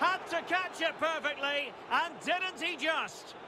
Had to catch it perfectly, and didn't he just?